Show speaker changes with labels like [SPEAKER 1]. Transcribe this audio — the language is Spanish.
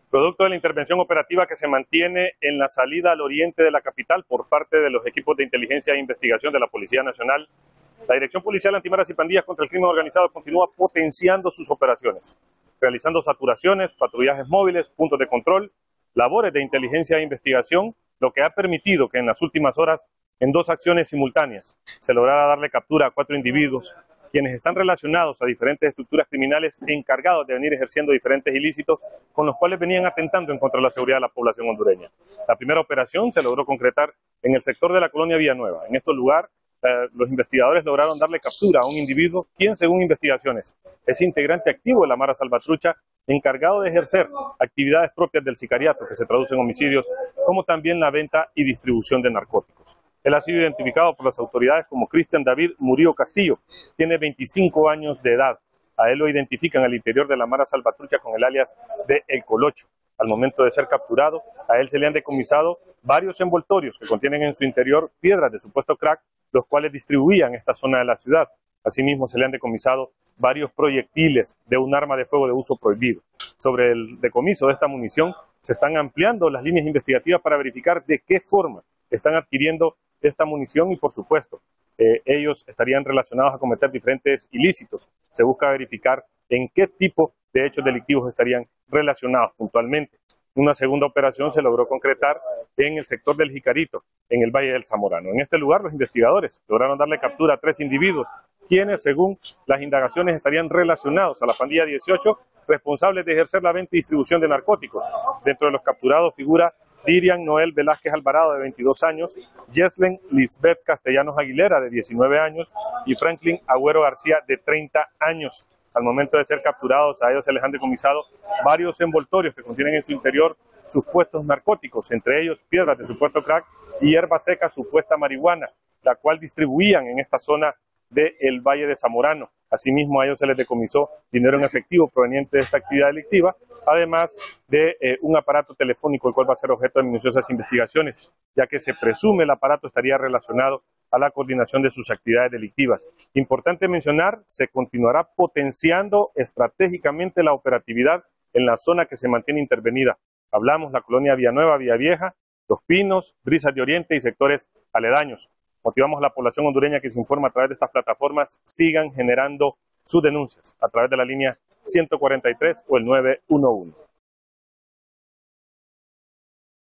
[SPEAKER 1] Producto de la intervención operativa que se mantiene en la salida al oriente de la capital por parte de los equipos de inteligencia e investigación de la Policía Nacional, la Dirección Policial Antimaras y Pandillas contra el Crimen Organizado continúa potenciando sus operaciones, realizando saturaciones, patrullajes móviles, puntos de control, labores de inteligencia e investigación, lo que ha permitido que en las últimas horas, en 2 acciones simultáneas, se lograra darle captura a 4 individuos, quienes están relacionados a diferentes estructuras criminales encargados de venir ejerciendo diferentes ilícitos con los cuales venían atentando en contra de la seguridad de la población hondureña. La primera operación se logró concretar en el sector de la colonia Villanueva. En este lugar, los investigadores lograron darle captura a un individuo quien, según investigaciones, es integrante activo de la Mara Salvatrucha, encargado de ejercer actividades propias del sicariato que se traducen en homicidios, como también la venta y distribución de narcóticos. Él ha sido identificado por las autoridades como Cristian David Murillo Castillo. Tiene 25 años de edad. A él lo identifican al interior de la Mara Salvatrucha con el alias de El Colocho. Al momento de ser capturado, a él se le han decomisado varios envoltorios que contienen en su interior piedras de supuesto crack, los cuales distribuían esta zona de la ciudad. Asimismo, se le han decomisado varios proyectiles de un arma de fuego de uso prohibido. Sobre el decomiso de esta munición, se están ampliando las líneas investigativas para verificar de qué forma están adquiriendo esta munición y, por supuesto, ellos estarían relacionados a cometer diferentes ilícitos. Se busca verificar en qué tipo de hechos delictivos estarían relacionados puntualmente. Una segunda operación se logró concretar en el sector del Jicarito, en el Valle del Zamorano. En este lugar, los investigadores lograron darle captura a 3 individuos, quienes, según las indagaciones, estarían relacionados a la pandilla 18, responsables de ejercer la venta y distribución de narcóticos. Dentro de los capturados figura Dirian Noel Velázquez Alvarado, de 22 años, Yeslen Lisbeth Castellanos Aguilera, de 19 años, y Franklin Agüero García, de 30 años. Al momento de ser capturados, a ellos se les han decomisado varios envoltorios que contienen en su interior supuestos narcóticos, entre ellos piedras de supuesto crack y hierba seca supuesta marihuana, la cual distribuían en esta zona del Valle de Zamorano. Asimismo, a ellos se les decomisó dinero en efectivo proveniente de esta actividad delictiva, además de un aparato telefónico, el cual va a ser objeto de minuciosas investigaciones, ya que se presume el aparato estaría relacionado a la coordinación de sus actividades delictivas. Importante mencionar, se continuará potenciando estratégicamente la operatividad en la zona que se mantiene intervenida. Hablamos la colonia Villanueva, Villavieja, Los Pinos, Brisas de Oriente y sectores aledaños. Motivamos a la población hondureña que se informa a través de estas plataformas, sigan generando sus denuncias a través de la línea 143 o el 911.